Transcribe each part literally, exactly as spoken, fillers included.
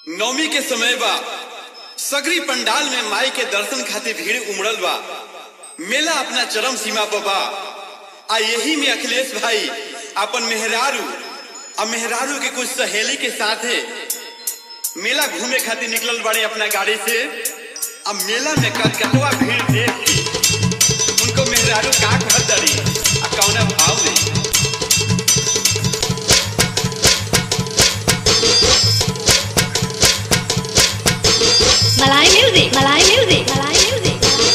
नौमी के समय बा, सगरी पंडाल में माई के दर्शन खातिर भीड़ उमड़ल बा। मेला अपना चरम सीमा पर बा। आ यही में अखिलेश भाई अपन मेहरारू और मेहरारू के कुछ सहेली के साथ है मेला घूमे खातिर निकलल बड़े अपना गाड़ी से। अब मेला में कटकटवा भीड़ देख के उनको मेहरारू का कहत दरी आ कौना भाव में। मलाई म्यूजिक, मलाई म्यूजिक, मलाई म्यूजिक।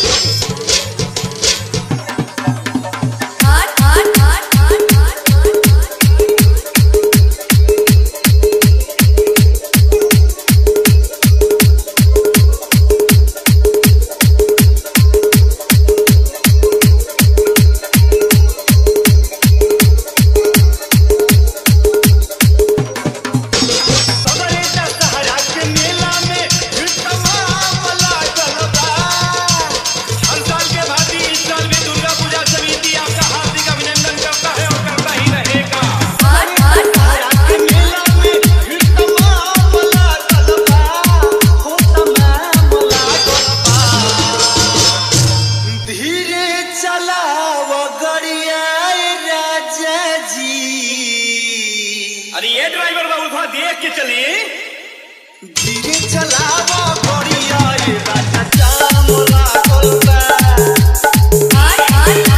हट हट हट हट हट अरे ये ड्राइवर बाबू थोड़ा देख के चलिए। धीरे चलावा बढ़िया ये राजा चामला कोलता। हट हट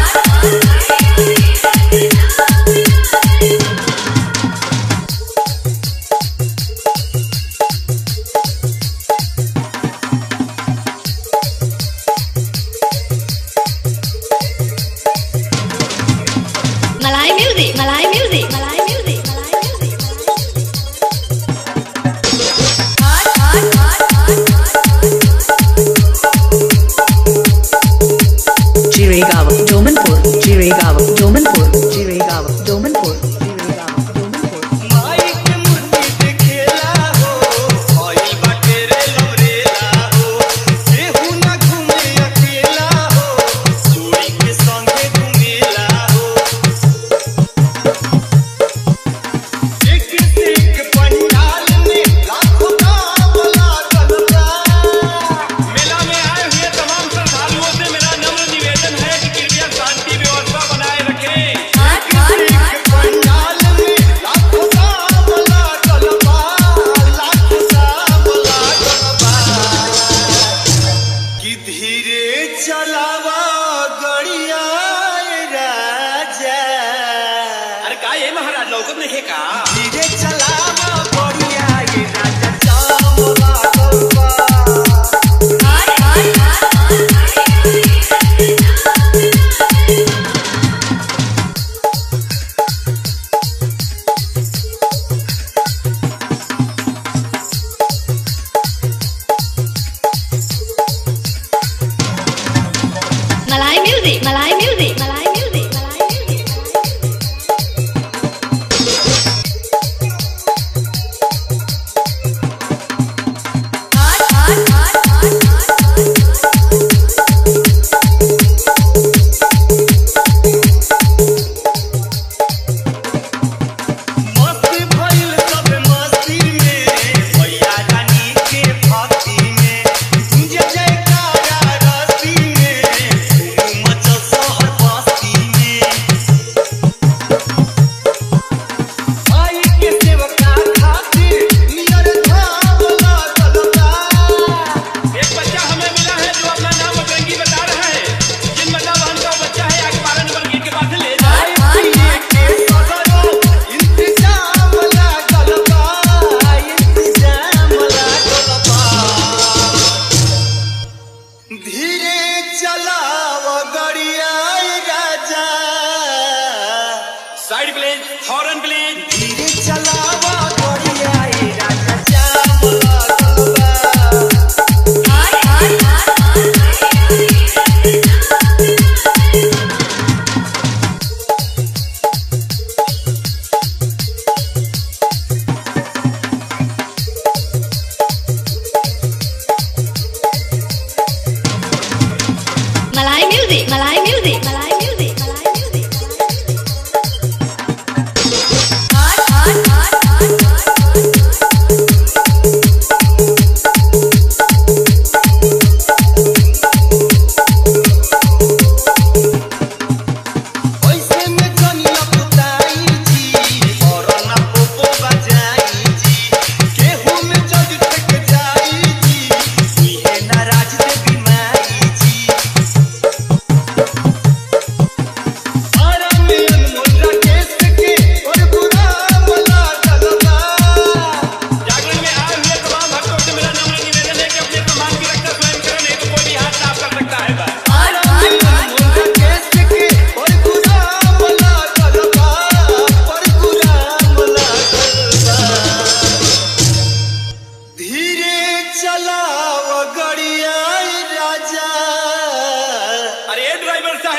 मलाई म्यूजिक, मलाई म्यूजिक, मलाई म्यूजिक, मलाई म्यूजिक। हट हट हट हट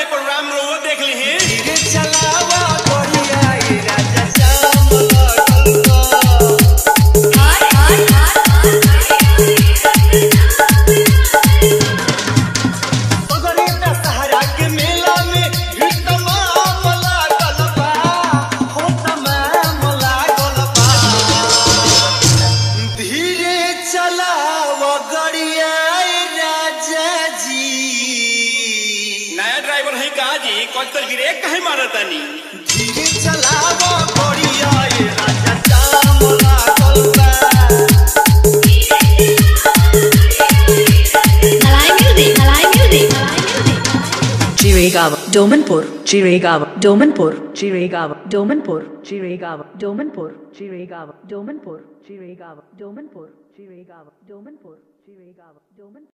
है प्रोग्राम रोवो देख ली हैं। धीरे चलावा गोरिया ये राजा जाम लागल बा। सगरे दशहरा के मेला में भीड़ तमाम लागल बा, हो तमाम लागल बा। धीरे चलावा गोरिया ये राजा जी। नया ड्राइवर है कहा जी कौन गिरे कहे मारा तानी। धीरे चलावा गोरिया ये राजा जाम लागल बा। Malay music, Malay music, Malay music. Jiregawa, Domanpur, Jiregawa, Domanpur, Jiregawa, Domanpur, Jiregawa, Domanpur, Jiregawa, Domanpur, Jiregawa, Domanpur, Jiregawa, Domanpur, Jiregawa, Domanpur.